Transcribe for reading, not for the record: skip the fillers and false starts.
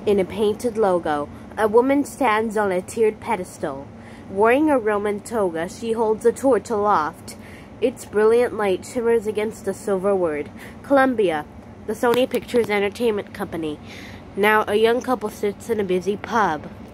in a painted logo. A woman stands on a tiered pedestal. Wearing a Roman toga, she holds a torch aloft. Its brilliant light shimmers against the silver word. Columbia, the Sony Pictures Entertainment Company. Now a young couple sits in a busy pub.